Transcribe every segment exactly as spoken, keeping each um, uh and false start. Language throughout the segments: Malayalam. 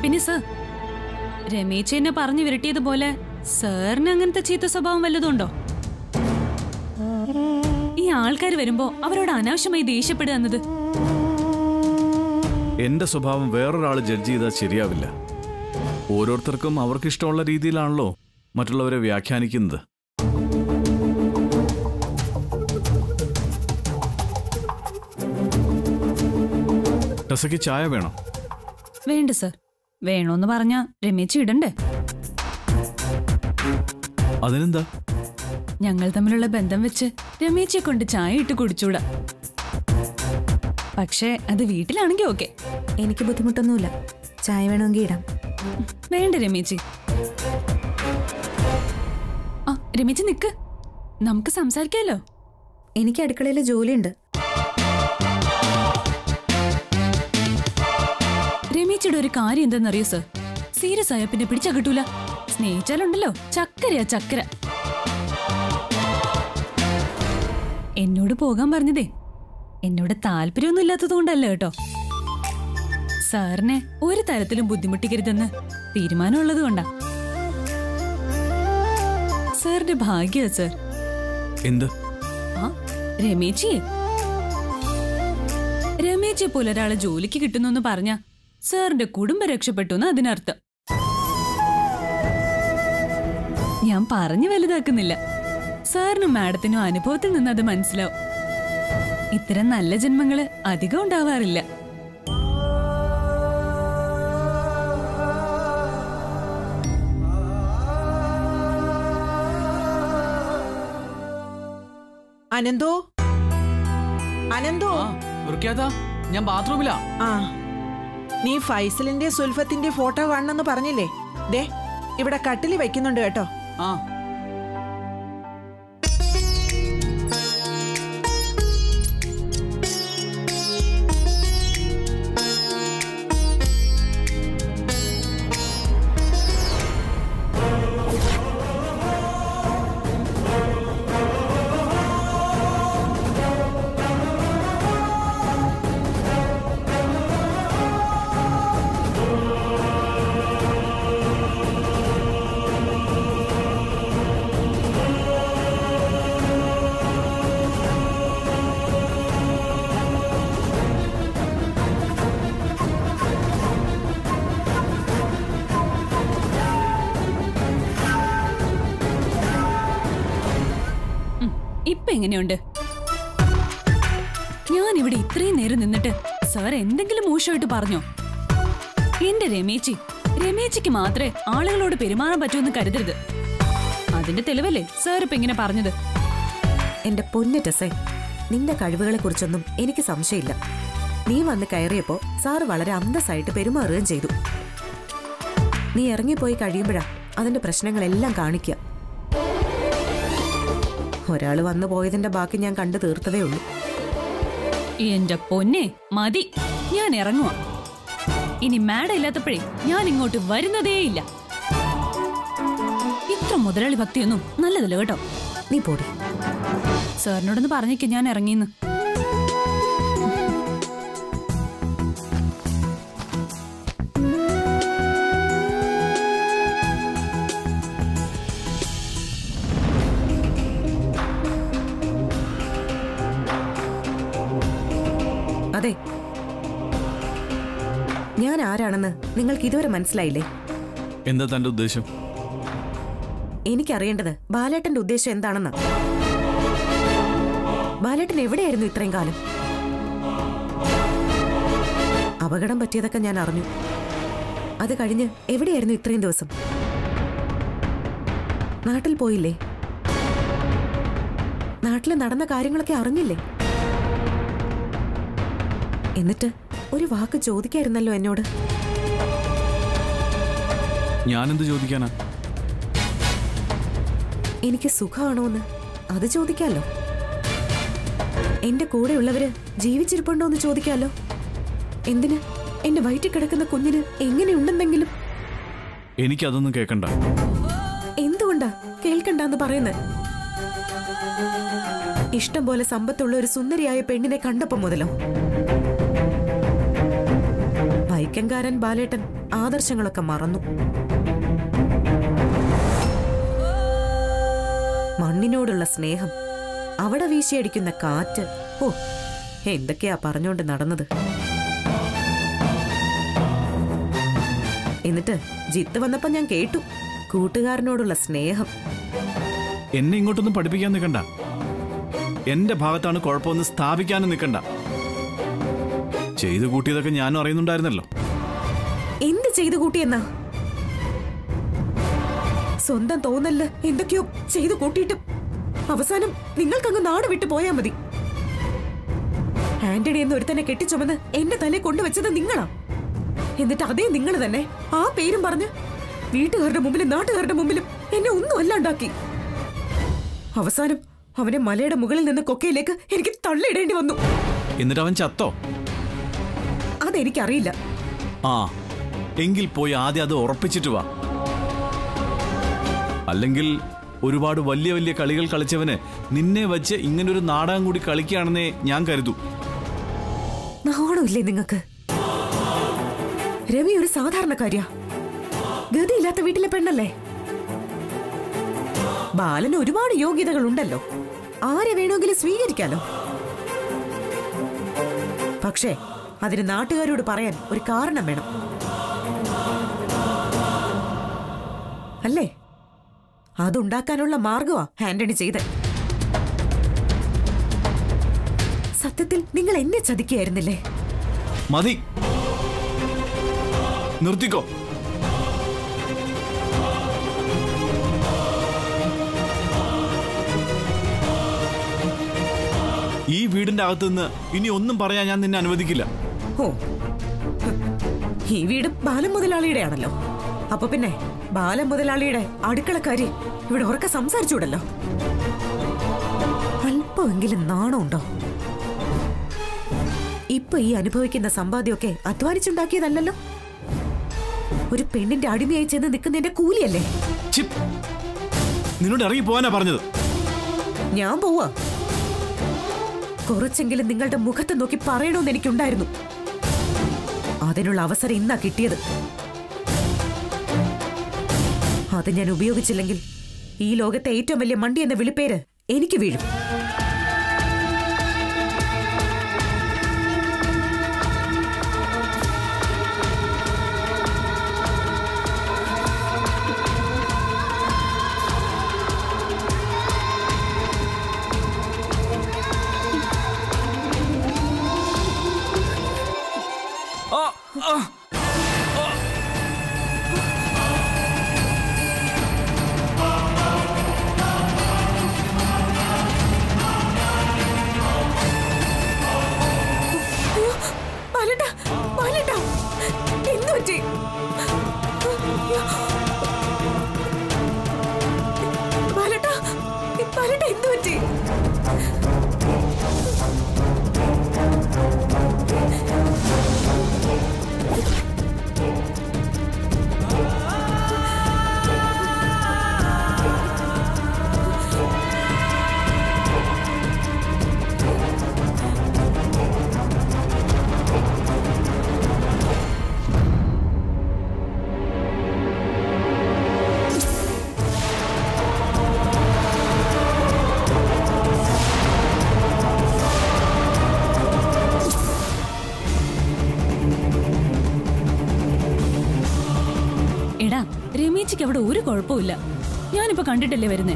പിന്നെ സർ, രമേശ് എന്നെ പറഞ്ഞു വിരട്ടിയതുപോലെ സാറിന് അങ്ങനത്തെ ചീത്ത സ്വഭാവം വല്ലതുണ്ടോ? ഈ ആൾക്കാർ വരുമ്പോ അവരോട് അനാവശ്യമായി ദേഷ്യപ്പെടുക എന്നത്. എന്റെ സ്വഭാവം വേറൊരാള് ജഡ്ജ് ചെയ്താൽ ശരിയാവില്ല. ഓരോരുത്തർക്കും അവർക്കിഷ്ടമുള്ള രീതിയിലാണല്ലോ മറ്റുള്ളവരെ വ്യാഖ്യാനിക്കുന്നത്. ടെസയ്ക്ക് ചായ വേണോ? വേണ്ട സർ. വേണോന്ന് പറഞ്ഞാ രമേശ് ഇടണ്ടേ? അതിനെന്താ? ഞങ്ങൾ തമ്മിലുള്ള ബന്ധം വെച്ച് രമേശിയെ കൊണ്ട് ചായ ഇട്ട് കുടിച്ചൂടാ. പക്ഷേ അത് വീട്ടിലാണെങ്കിൽ ഓക്കെ. എനിക്ക് ബുദ്ധിമുട്ടൊന്നുമില്ല. ചായ വേണമെങ്കിൽ ഇടാം. വേണ്ട രമേശി. ആ രമേശി നിക്ക്, നമുക്ക് സംസാരിക്കാലോ. എനിക്ക് അടുക്കളയിൽ ജോലിയുണ്ട്. രമേശിയുടെ ഒരു കാര്യം എന്താണെന്നറിയോ സർ? സീരിയസ് ആയ പിന്നെ പിടിച്ചാ കിട്ടൂല. സ്നേഹിച്ചാലുണ്ടല്ലോ ചക്കരയാ ചക്കര. എന്നോട് പോകാൻ പറഞ്ഞതേ എന്നോട് താല്പര്യമൊന്നും ഇല്ലാത്തത് കൊണ്ടല്ല കേട്ടോ. സാറിനെ ഒരു തരത്തിലും ബുദ്ധിമുട്ടിക്കരുതെന്ന് തീരുമാനമുള്ളത് കൊണ്ടാ. സാറിന്റെ ഭാഗ്യ സർ. എന്ത്? ആ രമേശിയെ രമേശിയെ പോലെ ഒരാളെ ജോലിക്ക് കിട്ടുന്നു പറഞ്ഞ സാറിന്റെ കുടുംബം രക്ഷപ്പെട്ടു എന്ന് അതിനർത്ഥം. ഞാൻ പറഞ്ഞു വലുതാക്കുന്നില്ല. സാറിനും മാഡത്തിനും അനുഭവത്തിൽ നിന്ന് അത് മനസ്സിലാവും. ഇത്തരം നല്ല ജന്മങ്ങള് അധികം ഉണ്ടാവാറില്ല. അനന്തോ, അനന്തോ, ഞാൻ ബാത്റൂമിലാ. ആ നീ ഫൈസലിന്റെ സുൽഫത്തിന്റെ ഫോട്ടോ കാണണമെന്ന് പറഞ്ഞില്ലേ? ദേ ഇവിടെ കട്ടില് വെക്കുന്നുണ്ട് കേട്ടോ. ആ ഇപ്പൊ എങ്ങനെയുണ്ട്? ഞാൻ ഇവിടെ ഇത്രയും നേരം നിന്നിട്ട് സാർ എന്തെങ്കിലും മോശമായിട്ട് പറഞ്ഞോ? എന്റെ രമേശി രമേശിക്ക് മാത്രമേ ആളുകളോട് പെരുമാറാൻ പറ്റൂന്ന് കരുതരുത്. അതിന്റെ തെളിവല്ലേ സാർ ഇപ്പൊ ഇങ്ങനെ പറഞ്ഞത്? എന്റെ പൊന്നു ടെസേ, നിന്റെ കഴിവുകളെ കുറിച്ചൊന്നും എനിക്ക് സംശയമില്ല. നീ വന്ന് കയറിയപ്പോ സാറ് വളരെ അന്തസ്സായിട്ട് പെരുമാറുകയും ചെയ്തു. നീ ഇറങ്ങിപ്പോയി കഴിയുമ്പോഴാ അതിന്റെ പ്രശ്നങ്ങളെല്ലാം കാണിക്കുക. ഒരാള് വന്നു പോയതിന്റെ ബാക്കി ഞാൻ കണ്ടു തീർത്തതേ ഉള്ളൂ. എന്റെ പൊന്നെ മതി, ഞാൻ ഇറങ്ങുവാ. ഇനി മാഡം ഇല്ലാത്തപ്പോഴേ ഞാൻ ഇങ്ങോട്ട് വരുന്നതേയില്ല. ഇത്ര മുതലാളി ഭക്തിയൊന്നും നല്ലതല്ല കേട്ടോ. നീ പോടി. സാറിനോടൊന്ന് പറഞ്ഞേക്ക് ഞാൻ ഇറങ്ങിന്ന്. അതെ, ഞാൻ ആരാണെന്ന് നിങ്ങൾക്ക് ഇതുവരെ മനസ്സിലായില്ലേ? എന്താ തന്റെ ഉദ്ദേശം? എനിക്കറിയേണ്ടത് ബാലേട്ടന്റെ ഉദ്ദേശം എന്താണെന്നാ. ബാലേട്ടൻ എവിടെയായിരുന്നു ഇത്രയും കാലം? അപകടം പറ്റിയതൊക്കെ ഞാൻ അറിഞ്ഞു. അത് കഴിഞ്ഞ് എവിടെയായിരുന്നു ഇത്രയും ദിവസം? നാട്ടിൽ പോയില്ലേ? നാട്ടിൽ നടന്ന കാര്യങ്ങളൊക്കെ അറിഞ്ഞില്ലേ? എന്നിട്ട് ഒരു വാക്ക് ചോദിക്കായിരുന്നല്ലോ എന്നോട്. ഞാനെന്ത് ചോദിക്കാനാ? എനിക്ക് സുഖമാണോന്ന് അത് ചോദിക്കാലോ. എന്റെ കൂടെയുള്ളവര് ജീവിച്ചിരിപ്പുണ്ടോ എന്ന് ചോദിക്കാലോ. എന്തിന്? എന്റെ വയറ്റിൽ കിടക്കുന്ന കുഞ്ഞിന് എങ്ങനെയുണ്ടെന്നെങ്കിലും. എനിക്കതൊന്നും കേൾക്കണ്ട. എന്തുകൊണ്ടാ കേൾക്കണ്ടെന്ന് പറയുന്നത്? ഇഷ്ടം പോലെ സമ്പത്തുള്ള ഒരു സുന്ദരിയായ പെണ്ണിനെ കണ്ടപ്പോ മുതലോ? വൈക്കംകാരൻ ബാലേട്ടൻ ആദർശങ്ങളൊക്കെ മറന്നു. മണ്ണിനോടുള്ള സ്നേഹം, അവിടെ വീശിയടിക്കുന്ന കാറ്റ്, ഓ എന്തൊക്കെയാ പറഞ്ഞോണ്ട് നടന്നത്. എന്നിട്ട് ജിത്ത് വന്നപ്പോ ഞാൻ കേട്ടു കൂട്ടുകാരനോടുള്ള സ്നേഹം. എന്നെ ഇങ്ങോട്ടൊന്നും പഠിപ്പിക്കാൻ നിൽക്കണ്ട. എന്റെ ഭാഗത്താണ് കുഴപ്പമൊന്നും സ്ഥാപിക്കാനും നിൽക്കണ്ട. ചെയ്തു കൂട്ടിയതൊക്കെ ഞാനും അറിയുന്നുണ്ടായിരുന്നല്ലോ. എന്ത് ചെയ്തു കൂട്ടിയെന്നാ? സ്വന്തം തോന്നല്ല എന്തൊക്കെയോ ചെയ്തു കൂട്ടിയിട്ടും അവസാനം നിങ്ങൾക്കങ്ങ് നാട് വിട്ടു പോയാ മതി. ആന്റണി എന്ന് ഒരുത്തന്നെ കെട്ടിച്ചുമന്ന് എന്റെ തലേ കൊണ്ടുവച്ചത് നിങ്ങളാ. എന്നിട്ട് അതേ നിങ്ങൾ തന്നെ ആ പേരും പറഞ്ഞ് വീട്ടുകാരുടെ മുമ്പിലും നാട്ടുകാരുടെ മുമ്പിലും എന്നെ ഒന്നും അല്ലാണ്ടാക്കി. അവസാനം അവനെ മലയുടെ മുകളിൽ നിന്ന് കൊക്കയിലേക്ക് എനിക്ക് തള്ളിയിടേണ്ടി വന്നു. എന്നിട്ട് അവൻ ചത്തോ? അതെനിക്കറിയില്ല. ആ എങ്കിൽ പോയി ആദ്യം അത് ഉറപ്പിച്ചിട്ട് വാ. അല്ലെങ്കിൽ ഒരുപാട് വലിയ വലിയ കളികൾ കളിച്ചവന് നിന്നെ വച്ച് ഇങ്ങനൊരു നാടകം കൂടി കളിക്കുകയാണെന്നേ ഞാൻ കരുതൂ. നാണമില്ലേ നിങ്ങൾക്ക്? രവി ഒരു സാധാരണക്കാരിയാ, ഗതിയില്ലാത്ത വീട്ടിലെ പെണ്ണല്ലേ. ബാലന് ഒരുപാട് യോഗ്യതകൾ ഉണ്ടല്ലോ, ആരെ വേണമെങ്കിലും സ്വീകരിക്കാലോ. പക്ഷേ അതിന് നാട്ടുകാരോട് പറയാൻ ഒരു കാരണം വേണം അല്ലേ? അതുണ്ടാക്കാനുള്ള മാർഗമാ ആന്റണി ചെയ്ത്. സത്യത്തിൽ നിങ്ങൾ എന്നെ ചതിക്കുകയായിരുന്നില്ലേ? മതി, നിർത്തിക്കോ. ഈ വീടിന്റെ അകത്തുനിന്ന് ഇനി ഒന്നും പറയാൻ ഞാൻ നിന്നെ അനുവദിക്കില്ല. ഓ, ഈ വീട് ബാലൻ മുതലാളിയുടെ ആണല്ലോ. അപ്പൊ പിന്നെ ബാലൻ മുതലാളിയുടെ അടുക്കളക്കാരി ഇവിടെ ഉറക്കെ സംസാരിച്ചൂടല്ലോ. അല്പമെങ്കിലും നാണമുണ്ടോ? ഇപ്പൊ ഈ അനുഭവിക്കുന്ന സമ്പാദ്യമൊക്കെ അധ്വാനിച്ചുണ്ടാക്കിയതല്ലോ. ഒരു പെണ്ണിന്റെ അടിമയായി ചെന്ന് നിൽക്കുന്നതിന്റെ കൂലിയല്ലേ? നിന്നോട് ഇറങ്ങി പോവാനാ പറഞ്ഞത്. ഞാൻ പോവാ. കുറച്ചെങ്കിലും നിങ്ങളുടെ മുഖത്ത് നോക്കി പറയണമെന്ന് എനിക്കുണ്ടായിരുന്നു. അതിനുള്ള അവസരം ഇന്നാ കിട്ടിയത്. അത് ഞാൻ ഉപയോഗിച്ചില്ലെങ്കിൽ ഈ ലോകത്തെ ഏറ്റവും വലിയ മണ്ടി എന്ന വിളിപ്പേര് എനിക്ക് വീഴും. രമേശിക്ക് അവിടെ ഒരു കുഴപ്പമില്ല. ഞാനിപ്പോ കണ്ടിട്ടല്ലേ വരുന്നേ.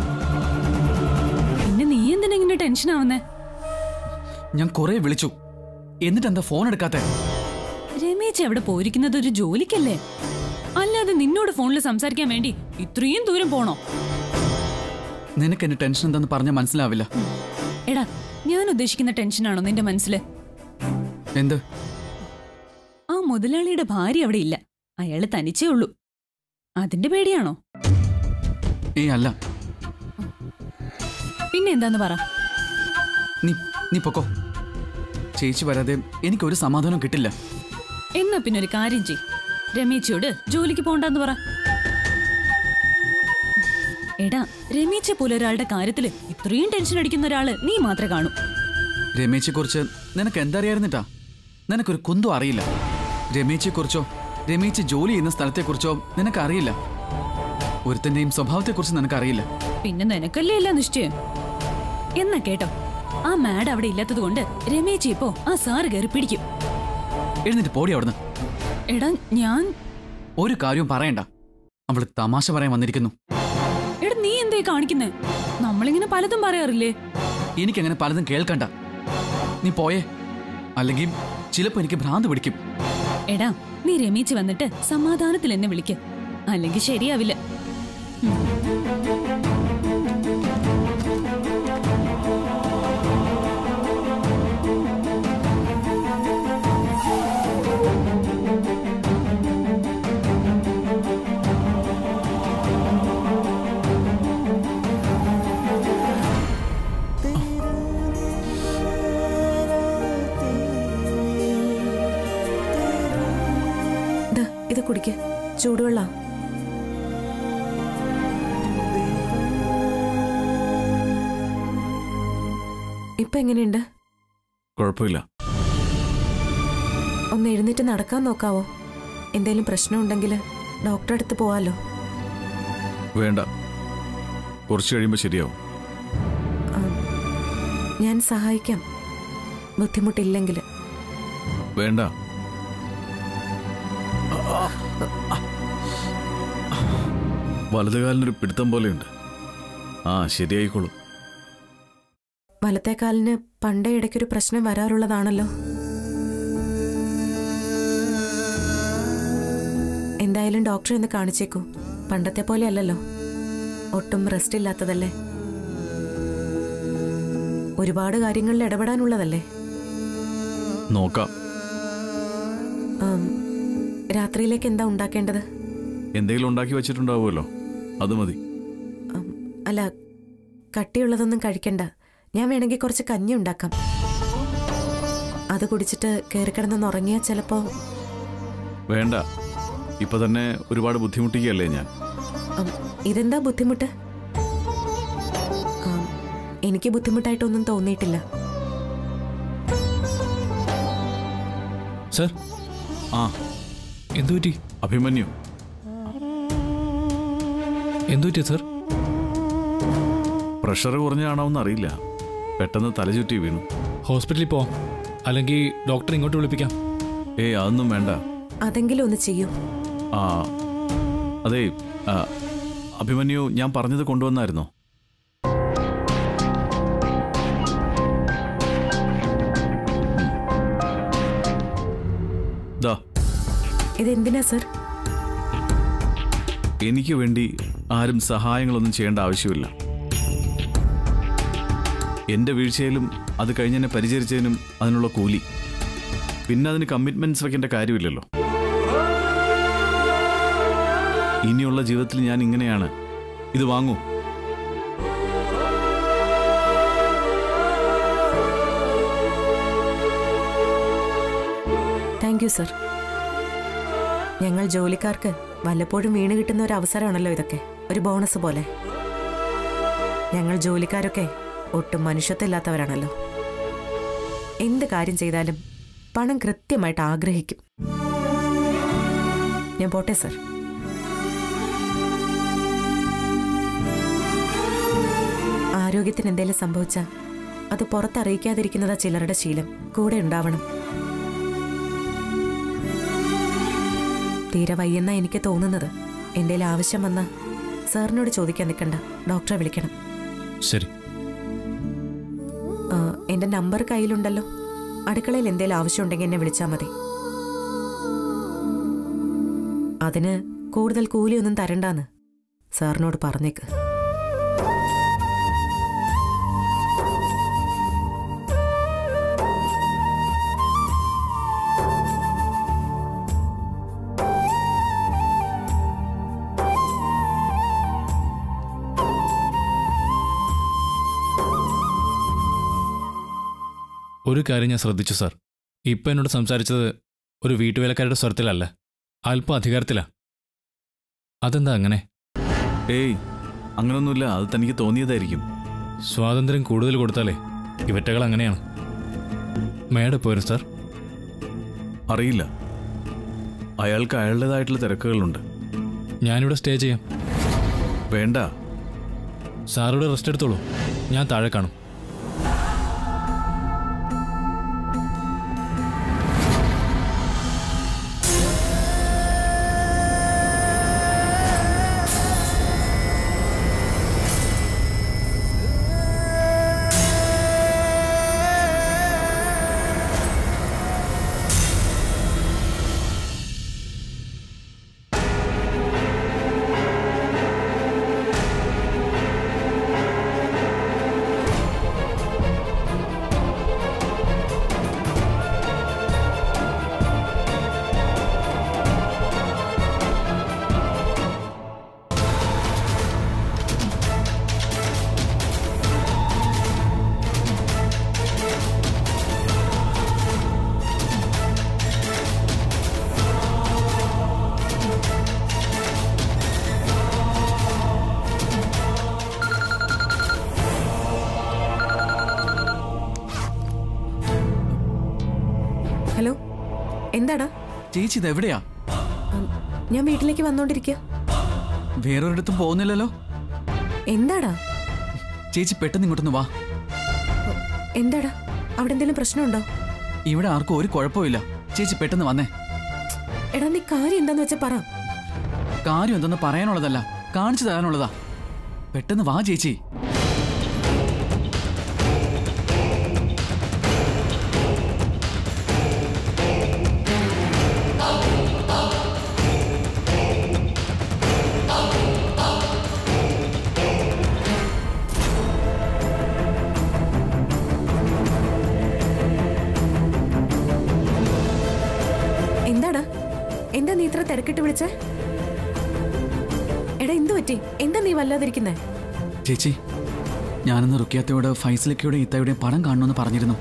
പിന്നെ നീ എന്തിനാ ഇങ്ങനെ ടെൻഷൻ ആവുന്നേ? ഞാൻ കുറെ വിളിച്ചു, എന്നിട്ട് എന്താ ഫോൺ എടുക്കാത്തെ? രമേശ് അവിടെ പോയിരിക്കുന്നത് ഒരു ജോലിക്കല്ലേ, അല്ലാതെ നിന്നോട് ഫോണിൽ സംസാരിക്കാൻ വേണ്ടി ഇത്രയും ദൂരം പോണോ? നിനക്ക് എന്റെ ടെൻഷൻ എന്താന്ന് പറഞ്ഞാൽ മനസ്സിലാവില്ല. എടാ, ഞാൻ ഉദ്ദേശിക്കുന്ന ടെൻഷനാണോ നിന്റെ മനസ്സില്? എന്ത്? ആ മുതലാളിയുടെ ഭാര്യ അവിടെ ഇല്ല, അയാള് തനിച്ചേ ഉള്ളൂ. അതിന്റെ പേടിയാണോ? ഏ അല്ല. പിന്നെ എന്താന്ന് പറ. നീ നീ പൊക്കോ. ചേച്ചി വരാതെ എനിക്കൊരു സമാധാനം കിട്ടില്ല. എന്നാ പിന്നെ ഒരു കാര്യം ചെയ്, രമേശിയോട് ജോലിക്ക് പോണ്ടെന്ന് പറ. എടാ, രമേശെ പോലെ ഒരാളുടെ കാര്യത്തില് ഇത്രയും ടെൻഷൻ അടിക്കുന്ന ഒരാള് നീ മാത്രമേ കാണൂ. രമേശെ കുറിച്ച് നിനക്ക് എന്തറിയായിരുന്നിട്ടാ? നിനക്കൊരു കുന്തും അറിയില്ല. രമേശെ കുറിച്ചോ രമേശ് ജോലി ചെയ്യുന്ന സ്ഥലത്തെക്കുറിച്ചോ നിനക്കറിയില്ല. ഒരുത്തന്റെയും സ്വഭാവത്തെക്കുറിച്ച് നിനക്കറിയില്ല. പിന്നെ നിനക്കല്ലേ ഇല്ല നിശ്ചയം. എന്നാ കേട്ടോ, ആ മാഡ് അവിടെ ഇല്ലാത്തത് കൊണ്ട് രമേശ് ഇപ്പോ ആ സാറ് കയറി പിടിക്കും. എഴുന്നേറ്റ് പോടി അവിടുന്ന്. എടാ ഞാൻ ഒരു കാര്യവും പറയണ്ട. അവള് തമാശ പറയാൻ വന്നിരിക്കുന്നു. എടാ നീ എന്തേ കാണിക്കുന്നേ? നമ്മളിങ്ങനെ പലതും പറയാറില്ലേ? എനിക്കങ്ങനെ പലതും കേൾക്കണ്ട. നീ പോയേ, അല്ലെങ്കിൽ ചിലപ്പോ എനിക്ക് ഭ്രാന്ത് പിടിക്കും. എടാ നീ രമേശ് വന്നിട്ട് സമാധാനത്തിൽ എന്നെ വിളിക്ക്, അല്ലെങ്കിൽ ശരിയാവില്ല. ഇത് കുടിക്ക്, ചൂടുവെള്ള. ഇപ്പൊ എങ്ങനെയുണ്ട്? കുഴപ്പമില്ല. ഒന്ന് എഴുന്നേറ്റ് നടക്കാൻ നോക്കാവോ? എന്തേലും പ്രശ്നമുണ്ടെങ്കിൽ ഡോക്ടറെ അടുത്ത് പോവാലോ. വേണ്ട, കുറച്ച് കഴിയുമ്പോൾ ശരിയാവും. ഞാൻ സഹായിക്കാം, ബുദ്ധിമുട്ടില്ലെങ്കിൽ. വേണ്ട. വലതുകാലിനൊരു പിടുത്തം പോലെയുണ്ട്. ആ ശരിയായിക്കോളും. വലത്തേക്കാലിന് പണ്ടേ ഇടയ്ക്കൊരു പ്രശ്നം വരാറുള്ളതാണല്ലോ. എന്തായാലും ഡോക്ടറെ ഒന്ന് കാണിച്ചേക്കൂ. പണ്ടത്തെ പോലെ അല്ലല്ലോ, ഒട്ടും റെസ്റ്റ് ഇല്ലാത്തതല്ലേ, ഒരുപാട് കാര്യങ്ങളിൽ ഇടപെടാനുള്ളതല്ലേ. നോക്കാം. രാത്രിയിലേക്ക് എന്താ ഉണ്ടാക്കേണ്ടത്? എന്തെങ്കിലും ഉണ്ടാക്കി വെച്ചിട്ടുണ്ടാവുമല്ലോ, അത് മതി. അല്ല, കട്ടിയുള്ളതൊന്നും കഴിക്കണ്ട. ഞാൻ വേണമെങ്കിൽ കുറച്ച് കഞ്ഞി ഉണ്ടാക്കാം. അത് കുടിച്ചിട്ട് കയറിക്കിടന്നൊന്ന് ഉറങ്ങിയാൽ ചിലപ്പോ. വേണ്ട, ഇപ്പൊ തന്നെ ഒരുപാട് ബുദ്ധിമുട്ടിക്കുകയല്ലേ ഞാൻ. ഇതെന്താ ബുദ്ധിമുട്ട്? എനിക്ക് ബുദ്ധിമുട്ടായിട്ടൊന്നും തോന്നിയിട്ടില്ല. സർ. ആ എന്തുപറ്റി? അഭിമന്യു. എന്തുപറ്റി സർ? പ്രഷർ കുറഞ്ഞാണോന്ന് അറിയില്ല, പെട്ടെന്ന് തലചുറ്റി വീണു. ഹോസ്പിറ്റലിൽ പോവാം, അല്ലെങ്കിൽ ഡോക്ടറെ ഇങ്ങോട്ട് വിളിപ്പിക്കാം. ഏയ് അതൊന്നും വേണ്ട. അതെങ്കിലും ഒന്ന് ചെയ്യൂ. ആ അതെ, അഭിമന്യു ഞാൻ പറഞ്ഞത് കൊണ്ടുവന്നായിരുന്നോ? ദാ. ഇതെന്തിനാ സർ? എനിക്ക് വേണ്ടി ആരും സഹായങ്ങളൊന്നും ചെയ്യേണ്ട ആവശ്യമില്ല. എൻ്റെ വീഴ്ചയിലും അത് കഴിഞ്ഞെന്നെ പരിചരിച്ചതിനും അതിനുള്ള കൂലി. പിന്നെ അതിന് കമ്മിറ്റ്മെന്റ്സ് വെക്കേണ്ട കാര്യമില്ലല്ലോ. ഇനിയുള്ള ജീവിതത്തിൽ ഞാൻ ഇങ്ങനെയാണ്. ഇത് വാങ്ങൂ. Thank you sir. ഞങ്ങൾ ജോലിക്കാർക്ക് വല്ലപ്പോഴും വീണ് കിട്ടുന്ന ഒരു അവസരമാണല്ലോ ഇതൊക്കെ, ഒരു ബോണസ് പോലെ. ഞങ്ങൾ ജോലിക്കാരൊക്കെ ഒട്ടും മനുഷ്യത്വമില്ലാത്തവരാണല്ലോ. എന്ത് കാര്യം ചെയ്താലും പണം കൃത്യമായിട്ട് ആഗ്രഹിക്കും. ഞാൻ പോട്ടെ സർ. ആരോഗ്യത്തിന് എന്തെങ്കിലും സംഭവിച്ചാൽ അത് പുറത്തറിയിക്കാതിരിക്കുന്നതാ ചിലരുടെ ശീലം. കൂടെ ഉണ്ടാവണം. തീരെ വയ്യെന്നാ എനിക്ക് തോന്നുന്നത്. എന്തെങ്കിലും ആവശ്യം വന്നാൽ സാറിനോട് ചോദിക്കാൻ നിൽക്കണ്ട, ഡോക്ടറെ വിളിക്കണം. ശരി. എൻ്റെ നമ്പർ കയ്യിലുണ്ടല്ലോ. അടുക്കളയിൽ എന്തെങ്കിലും ആവശ്യമുണ്ടെങ്കിൽ എന്നെ വിളിച്ചാൽ മതി. അതിന് കൂടുതൽ കൂലിയൊന്നും തരണ്ടാന്ന് സാറിനോട് പറഞ്ഞേക്ക്. ഒരു കാര്യം ഞാൻ ശ്രദ്ധിച്ചു സാർ. ഇപ്പം എന്നോട് സംസാരിച്ചത് ഒരു വീട്ടുവേലക്കാരുടെ സ്വരത്തിലല്ല, അല്പം അധികാരത്തിലാ. അതെന്താ അങ്ങനെ? ഏയ് അങ്ങനൊന്നുമില്ല, അത് തനിക്ക് തോന്നിയതായിരിക്കും. സ്വാതന്ത്ര്യം കൂടുതൽ കൊടുത്താലേ ഇവറ്റകൾ അങ്ങനെയാണ്. മേഡം പോരും സാർ? അറിയില്ല. അയാൾക്ക് അയാളുടേതായിട്ടുള്ള തിരക്കുകളുണ്ട്. ഞാനിവിടെ സ്റ്റേ ചെയ്യാം. വേണ്ട, സാറിവിടെ റെസ്റ്റ് എടുത്തോളൂ, ഞാൻ താഴെ കാണും. ഹലോ, എന്താടാ? ചേച്ചി ഇത് എവിടെയാ? ഞാൻ വീട്ടിലേക്ക് വന്നോണ്ടിരിക്കുക. വേറൊരിടത്തും പോകുന്നില്ലല്ലോ. എന്താടാ? ചേച്ചി പെട്ടെന്ന് ഇങ്ങോട്ടൊന്ന് വാ. എന്താടാ, അവിടെ എന്തെങ്കിലും പ്രശ്നമുണ്ടോ? ഇവിടെ ആർക്കും ഒരു കുഴപ്പമില്ല. ചേച്ചി പെട്ടെന്ന് വന്നേ. എടാ, നീ കാര്യം എന്താന്ന് വെച്ചാ പറ. കാര്യം എന്തെന്ന് പറയാനുള്ളതല്ല, കാണിച്ചു തരാനുള്ളതാ. പെട്ടെന്ന് വാ ചേച്ചി. എന്താടാ, എന്താ നീ ഇത്ര തിരക്കിട്ട് വിളിച്ചേ? എടാ, എന്തു പറ്റി? എന്താ നീ വല്ലാതിരിക്കുന്നേ? ചേച്ചി, ഞാനിന്ന് റുക്കിയത്തയോട് ഫൈസലക്കയുടെ ഇത്തയുടെയും പടം കാണണമെന്ന് പറഞ്ഞിരുന്നു.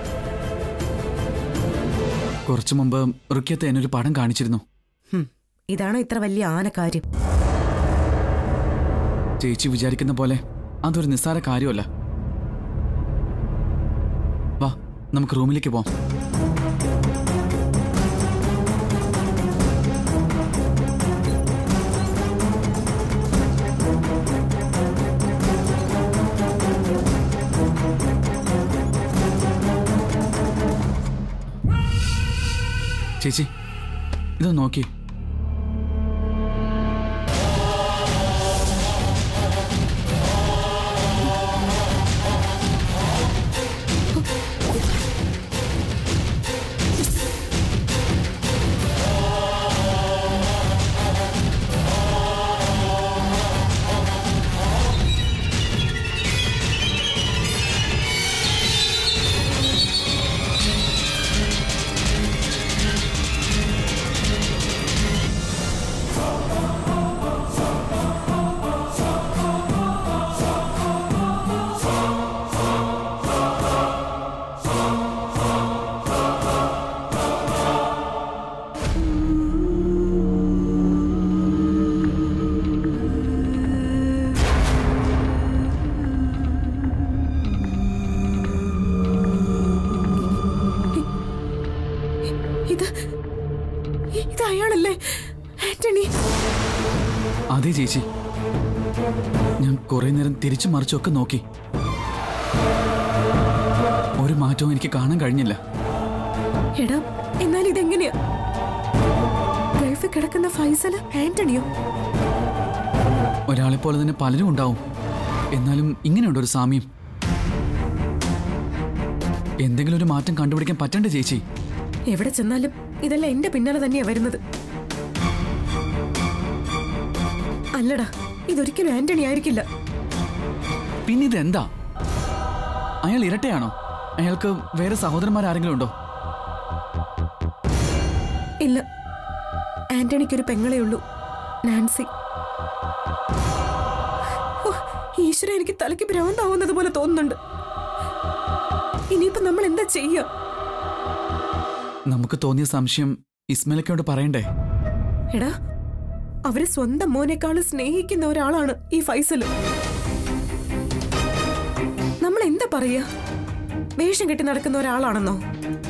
കുറച്ചു മുമ്പ് റുക്കിയത്ത എന്നൊരു പടം കാണിച്ചിരുന്നു. ഇതാണോ ഇത്ര വലിയ ആന കാര്യം? ചേച്ചി വിചാരിക്കുന്ന പോലെ അതൊരു നിസ്സാര കാര്യമല്ല. വാ, നമുക്ക് റൂമിലേക്ക് പോവാം. ചേച്ചി, ഇതൊന്ന് നോക്കി. അതെ ചേച്ചി, ഞാൻ കുറെ നേരം തിരിച്ചു മറിച്ചൊക്കെ നോക്കി. ഒരു മാറ്റവും എനിക്ക് കാണാൻ കഴിഞ്ഞില്ല. എടാ, എന്നാൽ ഇതെങ്ങനെയാ? ഗൾഫിൽ കിടക്കുന്ന ഫൈസൽ ആന്റണിയോ? ഒരാളെ പോലെ തന്നെ പലരും ഉണ്ടാവും, എന്നാലും ഇങ്ങനെയുണ്ട് ഒരു സാമ്യം. എന്തെങ്കിലും ഒരു മാറ്റം കണ്ടുപിടിക്കാൻ പറ്റണ്ടേ ചേച്ചി? എവിടെ ചെന്നാലും ഇതെല്ലാം എന്റെ പിന്നാലെ തന്നെയാ വരുന്നത്. അല്ലടാ, ഇതൊരിക്കലും ആന്റണി ആയിരിക്കില്ല. പിന്നെ ഇതെന്താ? അയാൾ ഇരട്ടയാണോ? അയാൾക്ക് വേറെ സഹോദരന്മാരാരെങ്കിലും ഉണ്ടോ? ഇല്ല, ആന്റണിക്കൊരു പെങ്ങളേ ഉള്ളൂ, നാൻസി. ഈശ്വര, എനിക്ക് തലയ്ക്ക് ഭ്രാന്താവുന്നത് പോലെ തോന്നുന്നുണ്ട്. ഇനിയിപ്പോ നമ്മൾ എന്താ ചെയ്യാ? നമുക്ക് തോന്നിയ സംശയം ഇസ്മയിലക്കയോട് പറയണ്ടേ? എടാ, അവരെ സ്വന്തം മോനേക്കാളും സ്നേഹിക്കുന്ന ഒരാളാണ് ഈ ഫൈസല്. നമ്മൾ എന്താ പറയാ? വേഷം കെട്ടി നടക്കുന്ന ഒരാളാണെന്നോ?